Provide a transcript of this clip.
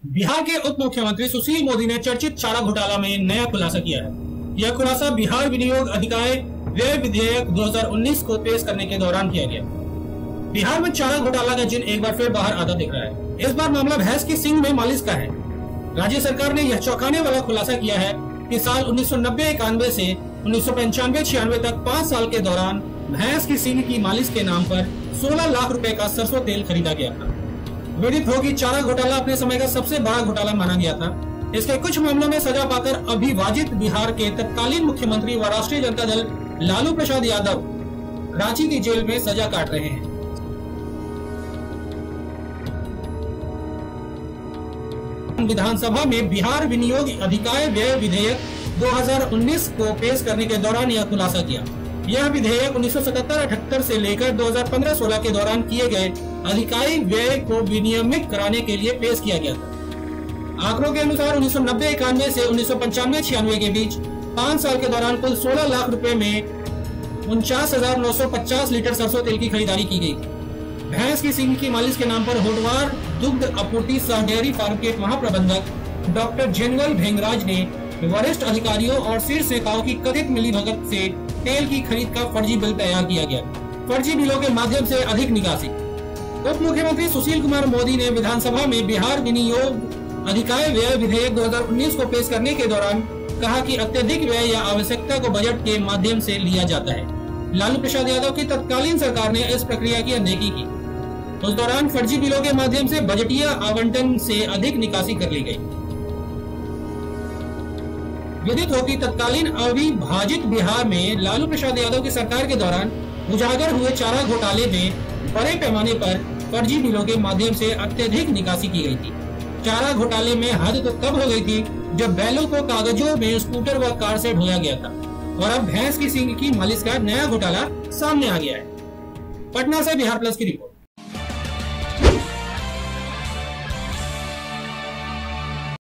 बिहार के उप मुख्यमंत्री सुशील मोदी ने चर्चित चारा घोटाला में नया खुलासा किया है। यह खुलासा बिहार विनियोग अधिकार व्यय विधेयक 2019 को पेश करने के दौरान किया गया। बिहार में चारा घोटाला का जिन एक बार फिर बाहर आता दिख रहा है। इस बार मामला भैंस की सींग में मालिश का है। राज्य सरकार ने यह चौंकाने वाला खुलासा किया है कि साल 1990-91 से 1995-96 तक 5 साल के दौरान भैंस की सींग की मालिश के नाम पर 16 लाख रुपए का सरसों तेल खरीदा गया था। विदित हो कि चारा घोटाला अपने समय का सबसे बड़ा घोटाला माना गया था। इसके कुछ मामलों में सजा पाकर अविभाजित बिहार के तत्कालीन मुख्यमंत्री व राष्ट्रीय जनता दल लालू प्रसाद यादव रांची की जेल में सजा काट रहे हैं। विधानसभा में बिहार विनियोग अधिकार व्यय विधेयक 2019 को पेश करने के दौरान यह खुलासा किया। यह विधेयक 1977-78 से लेकर 2015-16 के दौरान किए गए अधिकारी व्यय को विनियमित कराने के लिए पेश किया गया था। आंकड़ों के अनुसार 1990-91 से 1995-96 के बीच 5 साल के दौरान कुल 16 लाख रुपए में 49,950 लीटर सरसों तेल की खरीदारी की गई। भैंस की सींग की मालिश के नाम पर होटवार दुग्ध आपूर्ति सह डेयरी फार्म के महाप्रबंधक डॉक्टर जेनवल भेंगराज ने वरिष्ठ अधिकारियों और शीर्ष नेताओं की कथित मिलीभगत से तेल की खरीद का फर्जी बिल तैयार किया गया। फर्जी बिलों के माध्यम से अधिक निकासी। उप मुख्यमंत्री सुशील कुमार मोदी ने विधानसभा में बिहार विनियोग अधिकार व्यय विधेयक 2019 को पेश करने के दौरान कहा कि अत्यधिक व्यय या आवश्यकता को बजट के माध्यम से लिया जाता है। लालू प्रसाद यादव की तत्कालीन सरकार ने इस प्रक्रिया की अनदेखी की। उस दौरान फर्जी बिलों के माध्यम से बजटीय आवंटन से अधिक निकासी कर ली गई। विदित हो कि तत्कालीन अविभाजित बिहार में लालू प्रसाद यादव की सरकार के दौरान उजागर हुए चारा घोटाले में बड़े पैमाने पर फर्जी बिलों के माध्यम से अत्यधिक निकासी की गई थी। चारा घोटाले में हद तो तब हो गई थी जब बैलों को कागजों में स्कूटर व कार से ढोया गया था और अब भैंस की सींग की मालिश का नया घोटाला सामने आ गया है। पटना से बिहार प्लस की रिपोर्ट।